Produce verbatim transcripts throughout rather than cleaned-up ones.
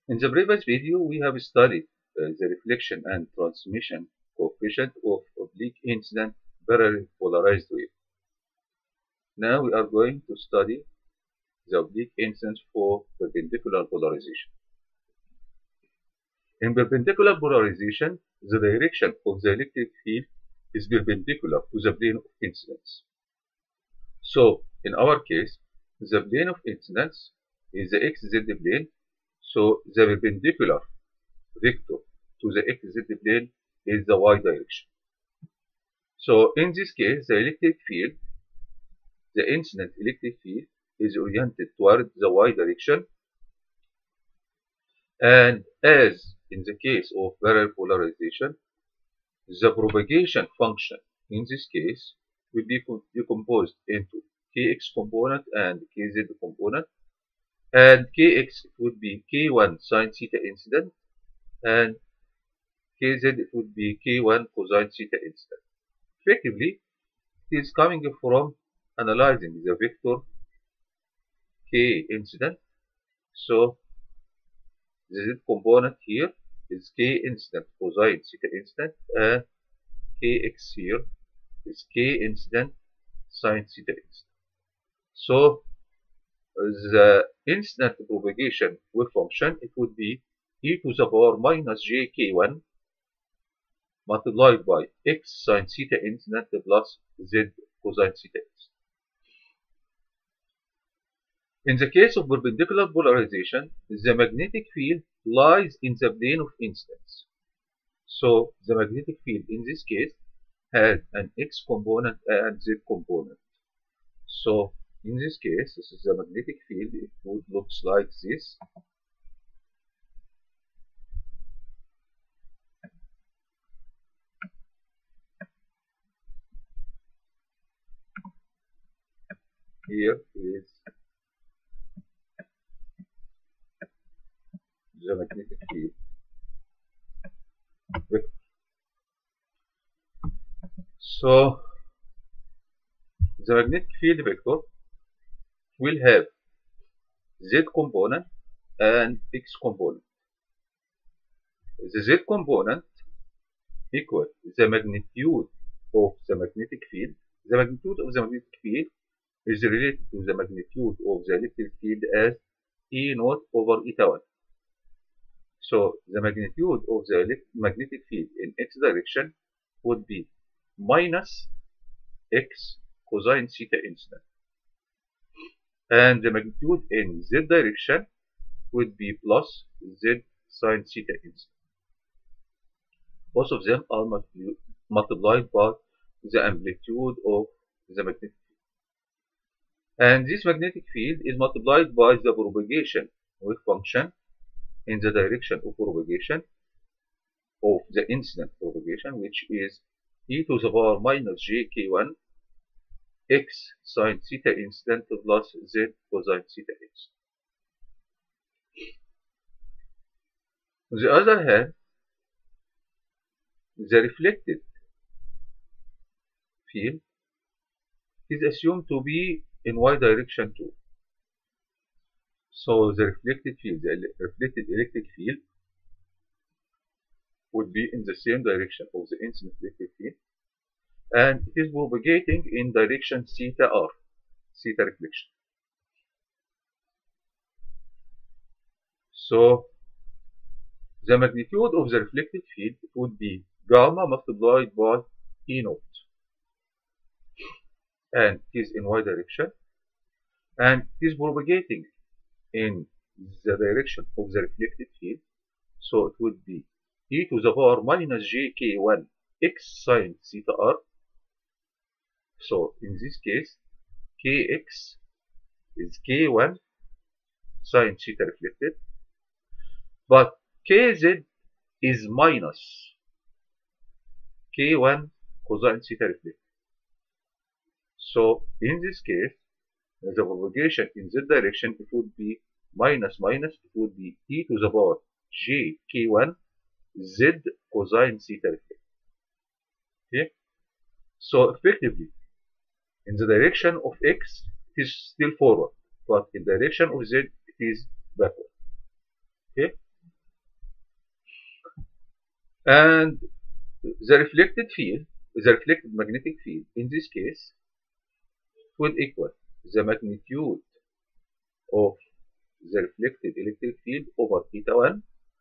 In the previous video, we have studied uh, the reflection and transmission coefficient of oblique incident parallel polarized wave. Now we are going to study the oblique incidence for perpendicular polarization. In perpendicular polarization, the direction of the electric field is perpendicular to the plane of incidence. So, in our case, the plane of incidence is the xz plane, so the perpendicular vector to the xz plane is the y direction. So in this case, the electric field, the incident electric field is oriented toward the y direction, and as in the case of parallel polarization, the propagation function in this case will be decomposed into kx component and kz component, and kx would be k one sine theta incident, and kz it would be k one cosine theta incident. Effectively, it is coming from analyzing the vector k incident. So the z component here is k incident cosine theta incident, and kx here is k incident sine theta incident. So the incident propagation wave function, it would be e to the power minus j k one multiplied by x sine theta incident plus z cosine theta incident. In the case of perpendicular polarization, the magnetic field lies in the plane of incidence. So the magnetic field in this case has an x component and z component. So in this case, this is the magnetic field. It would look like this. Here is the magnetic field vector. So the magnetic field vector will have z component and x component. The z component equal the magnitude of the magnetic field. The magnitude of the magnetic field is related to the magnitude of the electric field as E naught over eta one. So the magnitude of the magnetic field in x direction would be minus x cosine theta incident, and the magnitude in z direction would be plus z sine theta incident. Both of them are multiplied by the amplitude of the magnetic field. And this magnetic field is multiplied by the propagation wave function in the direction of propagation of the incident propagation, which is e to the power minus j k one x sine theta incident plus z cosine theta incident. On the other hand, the reflected field is assumed to be in y direction too. So the reflected field, the reflected electric field, would be in the same direction of the incident electric field, and it is propagating in direction theta r, theta reflection. So the magnitude of the reflected field would be gamma multiplied by E naught, and it is in y direction, and it is propagating in the direction of the reflected field. So it would be e to the power minus j k one x sine theta r. So in this case, kx is k one sine theta reflected, but kz is minus k one cosine theta reflected. So in this case, the propagation in z direction, it would be minus minus, it would be e to the power j k one z cosine theta reflected. Okay? So effectively, in the direction of x, it is still forward, but in the direction of z, it is backward. Okay? And the reflected field, the reflected magnetic field, in this case, would equal the magnitude of the reflected electric field over theta one.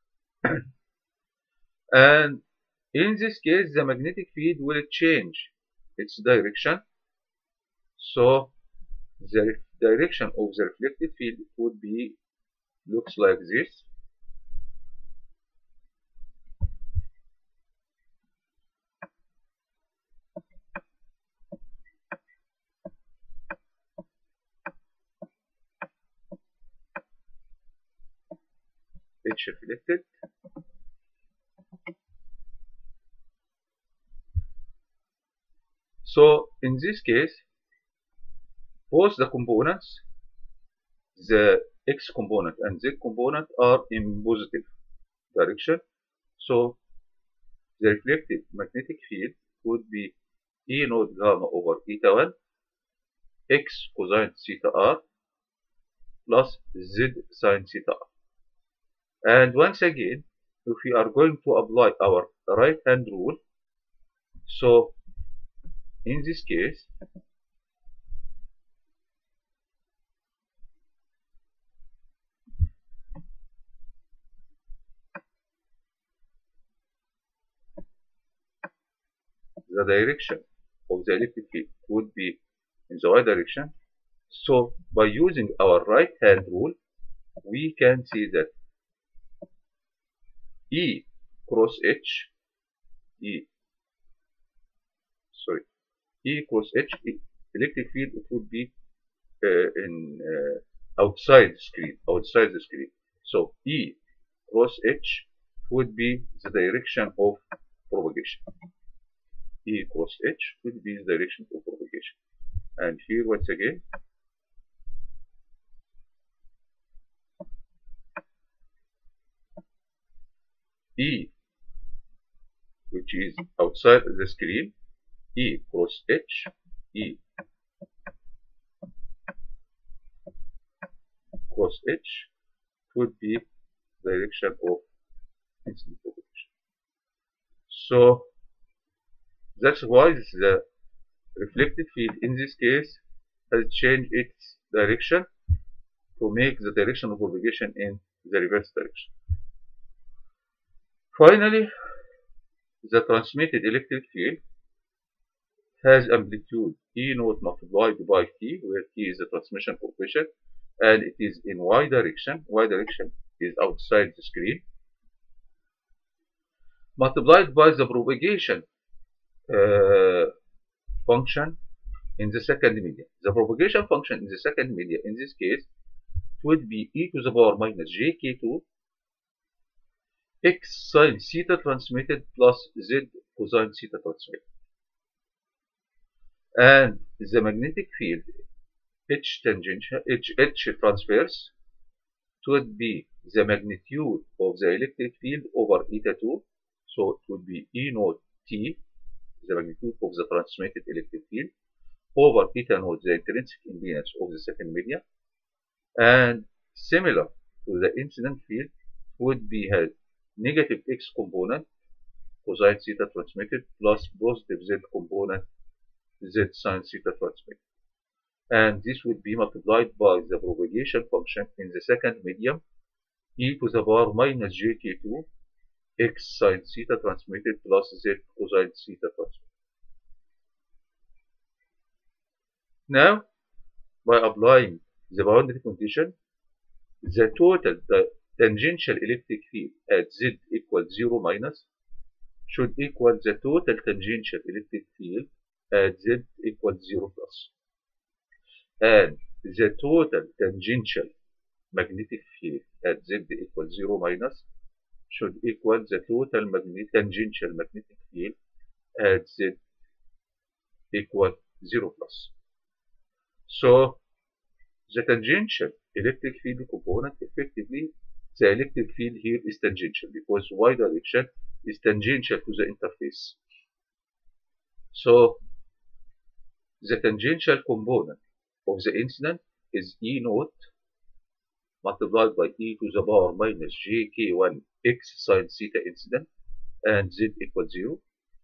And in this case, the magnetic field will change its direction. So the direction of the reflected field would be looks like this. H reflected. So in this case, both the components, the X component and Z component, are in positive direction. So the reflected magnetic field would be E naught gamma over theta one X cosine theta R plus Z sine theta R. And once again, if we are going to apply our right hand rule, so in this case, the direction of the electric field would be in the y direction. So by using our right hand rule, we can see that E cross H, E, sorry, E cross H, electric field, it would be uh, in uh, outside the screen, outside the screen. So E cross H would be the direction of propagation. E cross H would be the direction of propagation. And here once again, E, which is outside the screen, E cross H, E cross H would be direction of incident propagation. So that's why the reflected field in this case has changed its direction to make the direction of propagation in the reverse direction. Finally, the transmitted electric field has amplitude E naught multiplied by T, where T is the transmission coefficient, and it is in Y direction. Y direction is outside the screen, multiplied by the propagation uh, function in the second media. The propagation function in the second media, in this case, would be e to the power minus j k two x sine theta transmitted plus z cosine theta transmitted. And the magnetic field H tangential, H, H transverse, would be the magnitude of the electric field over eta two. So it would be E naught T, the magnitude of the transmitted electric field, over eta naught, the intrinsic impedance of the second media. And similar to the incident field, would be had negative X component, cosine theta transmitted, plus positive Z component, Z sine theta transmitted. And this would be multiplied by the propagation function in the second medium, e to the power minus j k two x sine theta transmitted plus z cosine theta transmitted. Now, by applying the boundary condition, the total the tangential electric field at z equals zero minus should equal the total tangential electric field at z equals zero plus. And the total tangential magnetic field at z equals zero minus should equal the total magnet tangential magnetic field at z equal zero plus. So the tangential electric field component, effectively the electric field here is tangential because y direction is tangential to the interface. So the tangential component of the incident is E naught multiplied by e to the power minus j k one x sine theta incident and Z equals zero.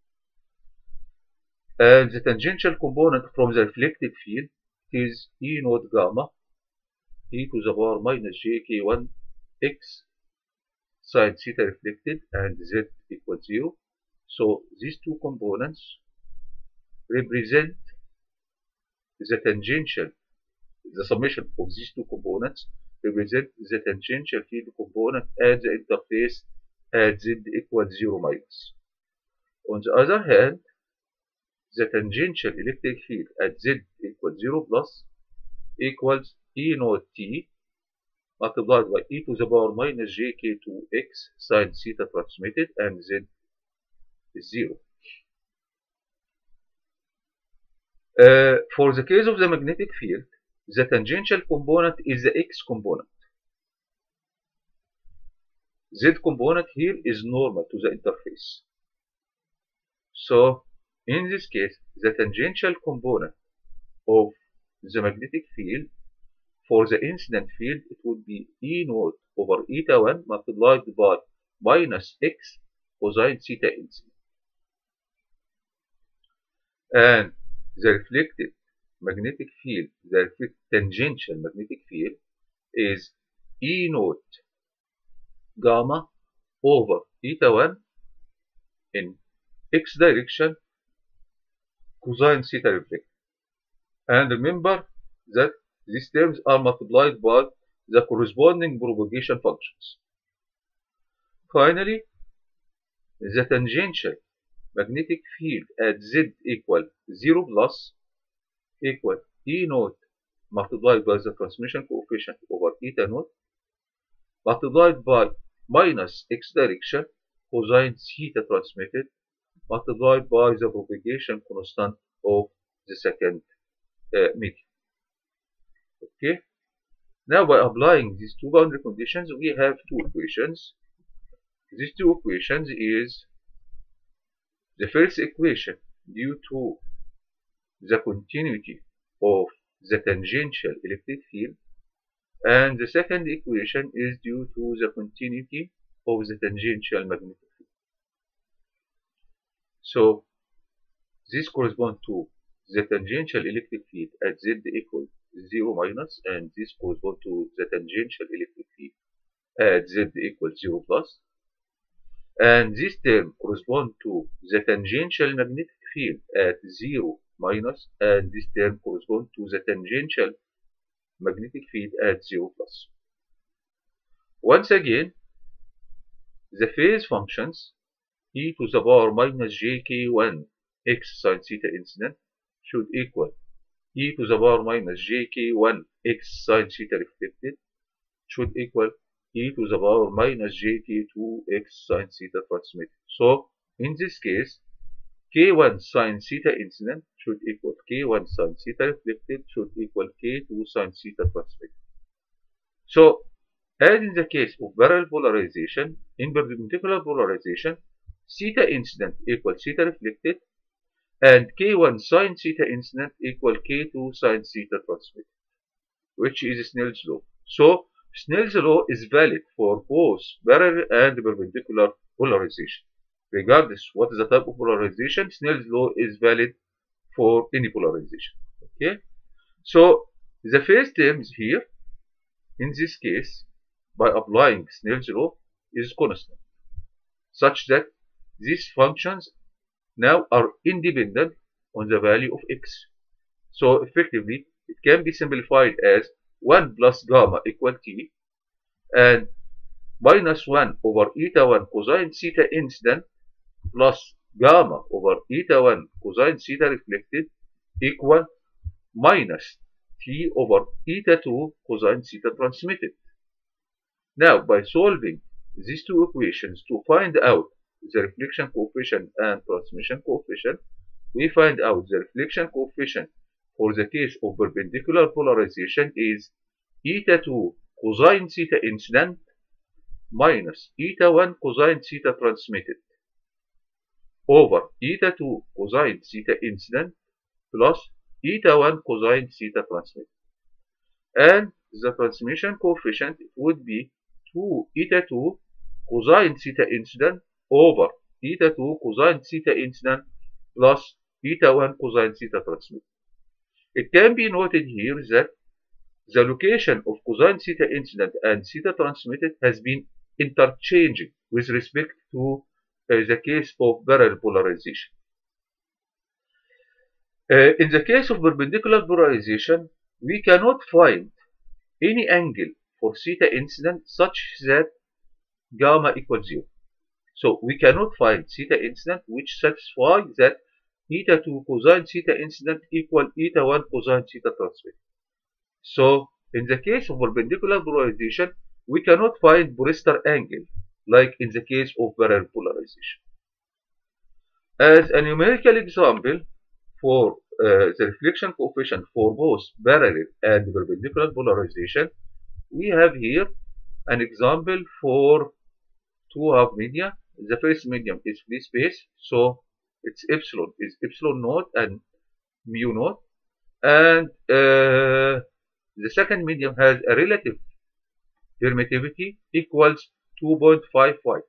And the tangential component from the reflected field is E naught gamma e to the power minus j k one x sine theta reflected and Z equals zero. So these two components represent the tangential, the summation of these two components represent the tangential field component at the interface at Z equals zero minus. On the other hand, the tangential electric field at Z equals zero plus equals E naught T multiplied by e to the power minus j k two x sine theta transmitted, and Z is zero. Uh, for the case of the magnetic field, the tangential component is the x component. Z component here is normal to the interface. So, in this case, the tangential component of the magnetic field for the incident field, it would be E naught over eta one multiplied by minus x cosine theta incident. And the reflected magnetic field, the reflected tangential magnetic field is E naught gamma over eta one in x direction cosine theta reflected. And remember that these terms are multiplied by the corresponding propagation functions. Finally, the tangential magnetic field at Z equal zero plus equal E naught multiplied by the transmission coefficient over eta naught multiplied by minus x direction cosine theta transmitted multiplied by the propagation constant of the second uh, medium. Okay. Now, by applying these two boundary conditions, we have two equations. These two equations is the first equation due to the continuity of the tangential electric field, and the second equation is due to the continuity of the tangential magnetic field. So, this corresponds to the tangential electric field at Z equals zero minus, and this corresponds to the tangential electric field at Z equals zero plus. And this term corresponds to the tangential magnetic field at zero minus, and this term corresponds to the tangential magnetic field at zero plus. Once again, the phase functions e to the power minus j k one x sine theta incident should equal e to the power minus j k one x sine theta reflected should equal e to the power minus j k two x sine theta transmitted. So, in this case, k one sine theta incident should equal k one sine theta reflected should equal k two sine theta transmitted. So, as in the case of parallel polarization, in perpendicular polarization, theta incident equals theta reflected, and k one sine theta incident equal k two sine theta transmitted, which is Snell's law. So, Snell's law is valid for both parallel and perpendicular polarization. Regardless what is the type of polarization, Snell's law is valid for any polarization. Okay? So, the phase terms here, in this case, by applying Snell's law, is constant, such that these functions now are independent on the value of x. So, effectively, it can be simplified as one plus gamma equal t, and minus one over eta one cosine theta incident plus gamma over eta one cosine theta reflected equal minus t over eta two cosine theta transmitted. Now, by solving these two equations to find out the reflection coefficient and transmission coefficient, we find out the reflection coefficient for the case of perpendicular polarization is eta two cosine theta incident minus eta one cosine theta transmitted over eta two cosine theta incident plus eta one cosine theta transmitted. And the transmission coefficient would be two eta two cosine theta incident over eta two cosine theta incident plus eta one cosine theta transmitted. It can be noted here that the location of cosine theta incident and theta transmitted has been interchanged with respect to uh, the case of parallel polarization. Uh, in the case of perpendicular polarization, we cannot find any angle for theta incident such that gamma equals zero. So we cannot find theta incident which satisfies that eta two cosine theta incident equal eta one cosine theta transmitted. So in the case of perpendicular polarization, we cannot find Brewster angle like in the case of parallel polarization. As a numerical example for uh, the reflection coefficient for both parallel and perpendicular polarization, we have here an example for two half media. The first medium is free space, so its epsilon is epsilon naught and mu naught, and uh, the second medium has a relative permittivity equals two point five five.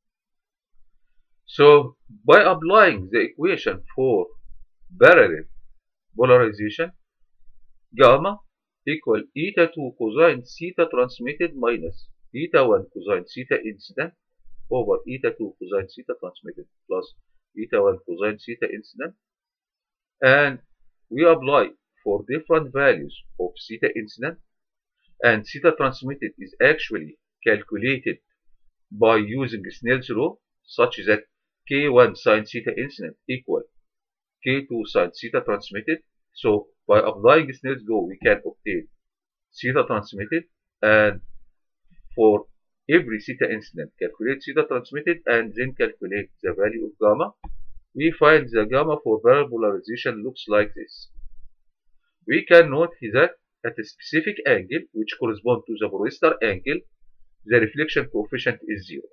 So by applying the equation for parallel polarization, gamma equal eta two cosine theta transmitted minus eta one cosine theta incident over eta two cosine theta transmitted plus eta one cosine theta incident, and we apply for different values of theta incident, and theta transmitted is actually calculated by using Snell's law, such that k one sine theta incident equal k two sine theta transmitted. So by applying Snell's law, we can obtain theta transmitted, and for every theta incident, calculate theta transmitted and then calculate the value of gamma. We find the gamma for parallel polarization looks like this. We can note that at a specific angle, which corresponds to the Brewster angle, the reflection coefficient is zero.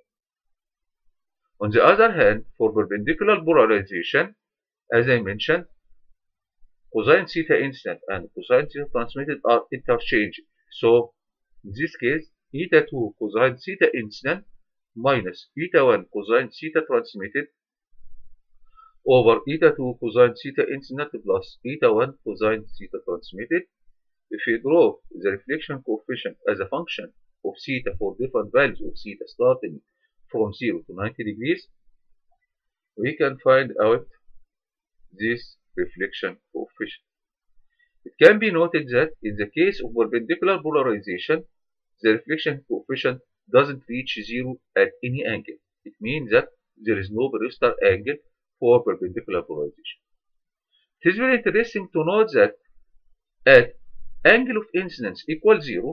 On the other hand, for perpendicular polarization, as I mentioned, cosine theta incident and cosine theta transmitted are interchanged. So in this case, eta two cosine theta incident minus eta one cosine theta transmitted over eta two cosine theta incident plus eta one cosine theta transmitted. If we draw the reflection coefficient as a function of theta for different values of theta starting from zero to ninety degrees, we can find out this reflection coefficient. It can be noted that in the case of perpendicular polarization, the reflection coefficient doesn't reach zero at any angle. It means that there is no Brewster angle for perpendicular polarization. It is very interesting to note that at angle of incidence equals zero,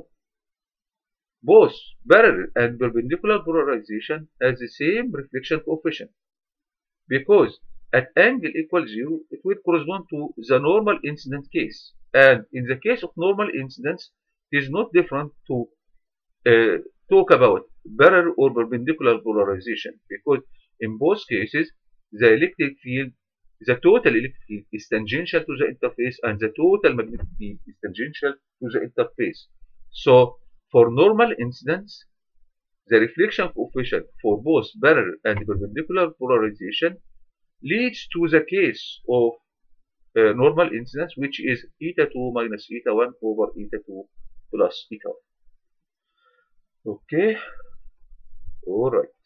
both parallel and perpendicular polarization has the same reflection coefficient, because at angle equals zero, it will correspond to the normal incident case, and in the case of normal incidence, it is not different to uh, talk about parallel or perpendicular polarization, because in both cases, the electric field, the total electric field is tangential to the interface, and the total magnetic field is tangential to the interface. So for normal incidence, the reflection coefficient for both parallel and perpendicular polarization leads to the case of uh, normal incidence, which is eta two minus eta one over eta two plus eta one. Okay, all right.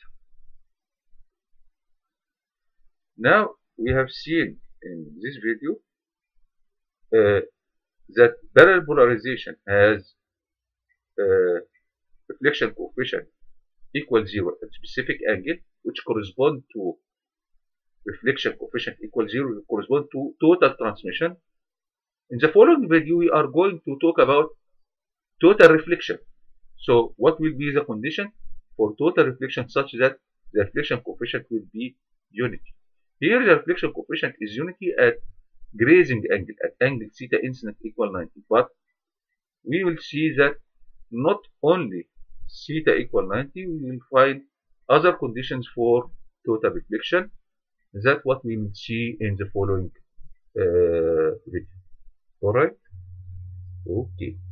Now we have seen in this video uh, that parallel polarization has uh, reflection coefficient equal zero at specific angle, which correspond to reflection coefficient equal zero correspond to total transmission. In the following video, we are going to talk about total reflection. So what will be the condition for total reflection such that the reflection coefficient will be unity? Here the reflection coefficient is unity at grazing angle, at angle theta incident equal ninety. But we will see that not only theta equal ninety, we will find other conditions for total reflection. That's what we will see in the following uh, video. Alright? Okay.